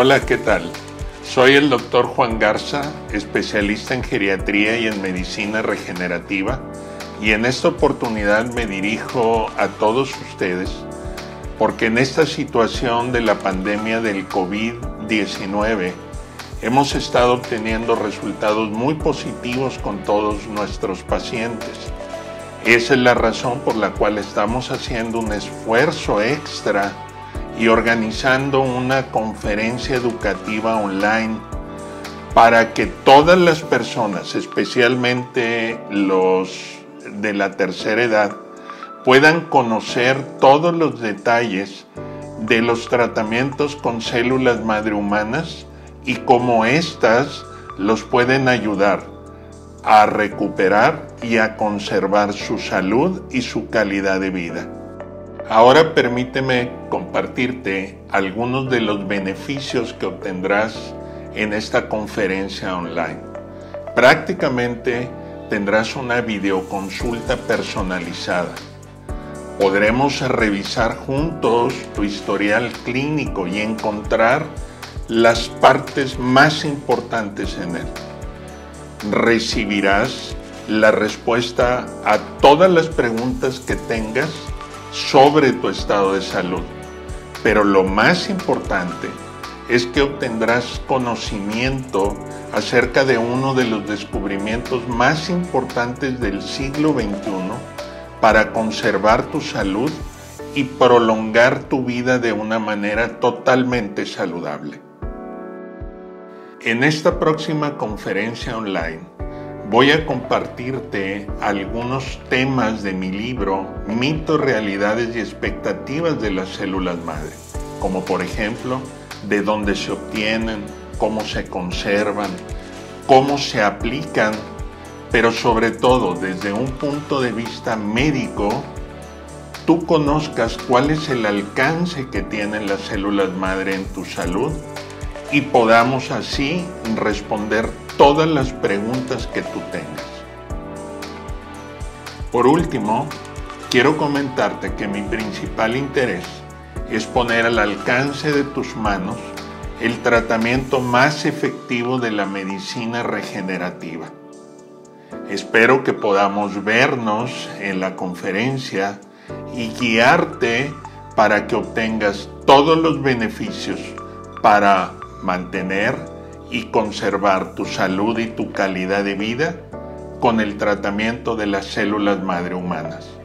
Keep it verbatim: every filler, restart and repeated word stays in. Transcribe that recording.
Hola, ¿qué tal? Soy el doctor Juan Garza, especialista en geriatría y en medicina regenerativa, y en esta oportunidad me dirijo a todos ustedes porque en esta situación de la pandemia del COVID diecinueve hemos estado obteniendo resultados muy positivos con todos nuestros pacientes. Esa es la razón por la cual estamos haciendo un esfuerzo extra y organizando una conferencia educativa online para que todas las personas, especialmente los de la tercera edad, puedan conocer todos los detalles de los tratamientos con células madre humanas y cómo éstas los pueden ayudar a recuperar y a conservar su salud y su calidad de vida. Ahora permíteme compartirte algunos de los beneficios que obtendrás en esta conferencia online. Prácticamente tendrás una videoconsulta personalizada. Podremos revisar juntos tu historial clínico y encontrar las partes más importantes en él. Recibirás la respuesta a todas las preguntas que tengas sobre tu estado de salud, pero lo más importante es que obtendrás conocimiento acerca de uno de los descubrimientos más importantes del siglo veintiuno para conservar tu salud y prolongar tu vida de una manera totalmente saludable. En esta próxima conferencia online voy a compartirte algunos temas de mi libro Mitos, Realidades y Expectativas de las Células Madre, como por ejemplo, de dónde se obtienen, cómo se conservan, cómo se aplican, pero sobre todo desde un punto de vista médico, tú conozcas cuál es el alcance que tienen las células madre en tu salud y podamos así responder todas las preguntas que tú tengas. Por último, quiero comentarte que mi principal interés es poner al alcance de tus manos el tratamiento más efectivo de la medicina regenerativa. Espero que podamos vernos en la conferencia y guiarte para que obtengas todos los beneficios para mantener y conservar tu salud y tu calidad de vida con el tratamiento de las células madre humanas.